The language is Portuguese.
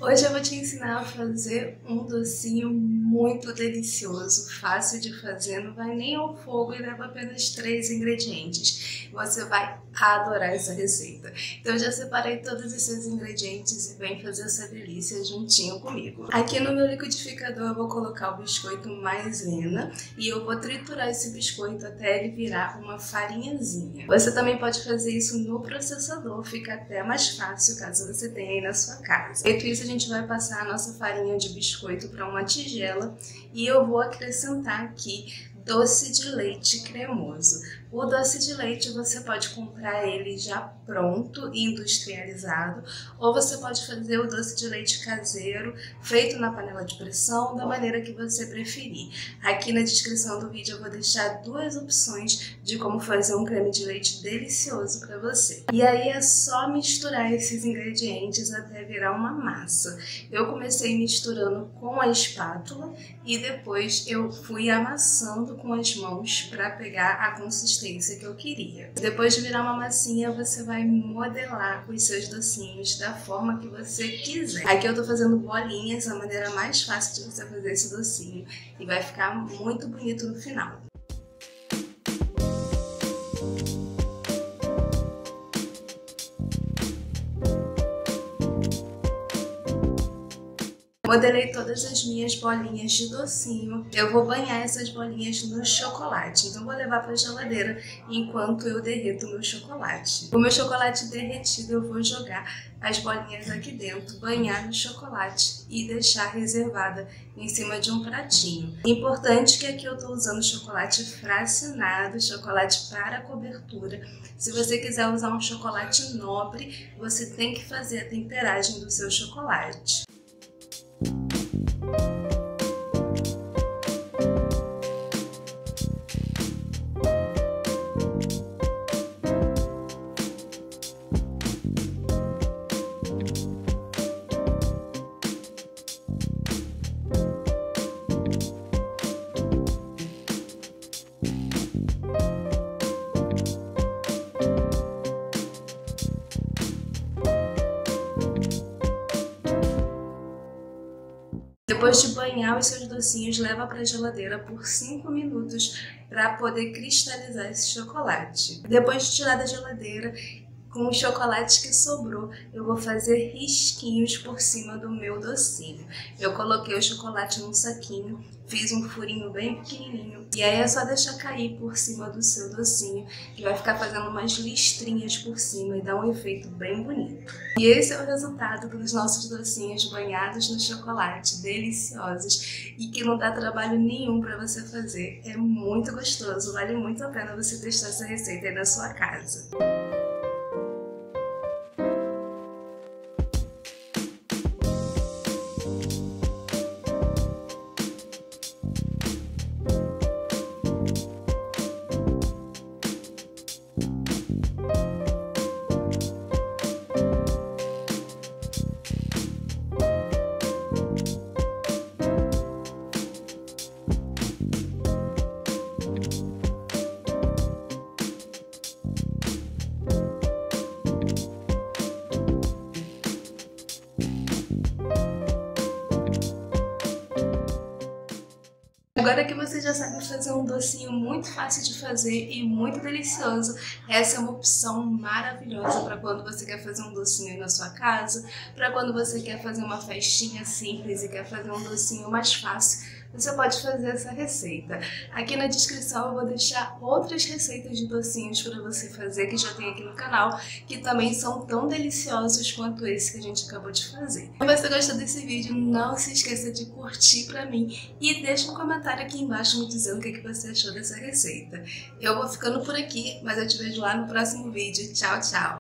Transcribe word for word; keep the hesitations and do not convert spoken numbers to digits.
Hoje eu vou te ensinar a fazer um docinho muito delicioso, fácil de fazer, não vai nem ao fogo e leva apenas três ingredientes. Você vai adorar essa receita. Então eu já separei todos esses ingredientes e vem fazer essa delícia juntinho comigo. Aqui no meu liquidificador eu vou colocar o biscoito maisena e eu vou triturar esse biscoito até ele virar uma farinhazinha. Você também pode fazer isso no processador, fica até mais fácil caso você tenha aí na sua casa. Feito isso, a gente vai passar a nossa farinha de biscoito para uma tigela e eu vou acrescentar aqui doce de leite cremoso. O doce de leite você pode comprar ele já pronto e industrializado, ou você pode fazer o doce de leite caseiro, feito na panela de pressão, da maneira que você preferir. Aqui na descrição do vídeo eu vou deixar duas opções de como fazer um creme de leite delicioso para você. E aí é só misturar esses ingredientes até virar uma massa. Eu comecei misturando com a espátula e depois eu fui amassando com as mãos para pegar a consistência que eu queria. Depois de virar uma massinha, você vai modelar os seus docinhos da forma que você quiser. Aqui eu tô fazendo bolinhas, a maneira mais fácil de você fazer esse docinho, e vai ficar muito bonito no final. Modelei todas as minhas bolinhas de docinho. Eu vou banhar essas bolinhas no chocolate. Então vou levar para a geladeira enquanto eu derreto o meu chocolate. O meu chocolate derretido eu vou jogar as bolinhas aqui dentro, banhar no chocolate e deixar reservada em cima de um pratinho. Importante que aqui eu estou usando chocolate fracionado, chocolate para cobertura. Se você quiser usar um chocolate nobre, você tem que fazer a temperagem do seu chocolate. Depois de banhar os seus docinhos, leva para a geladeira por cinco minutos para poder cristalizar esse chocolate. Depois de tirar da geladeira, com o chocolate que sobrou, eu vou fazer risquinhos por cima do meu docinho. Eu coloquei o chocolate num saquinho, fiz um furinho bem pequenininho e aí é só deixar cair por cima do seu docinho, que vai ficar fazendo umas listrinhas por cima e dá um efeito bem bonito. E esse é o resultado dos nossos docinhos banhados no chocolate, deliciosos e que não dá trabalho nenhum para você fazer. É muito gostoso, vale muito a pena você testar essa receita aí na sua casa. Agora que você já sabe fazer um docinho muito fácil de fazer e muito delicioso, essa é uma opção maravilhosa para quando você quer fazer um docinho aí na sua casa, para quando você quer fazer uma festinha simples e quer fazer um docinho mais fácil. Você pode fazer essa receita. Aqui na descrição eu vou deixar outras receitas de docinhos para você fazer que já tem aqui no canal, que também são tão deliciosos quanto esse que a gente acabou de fazer. Se você gostou desse vídeo, não se esqueça de curtir para mim e deixa um comentário aqui embaixo me dizendo o que você achou dessa receita. Eu vou ficando por aqui, mas eu te vejo lá no próximo vídeo. Tchau, tchau!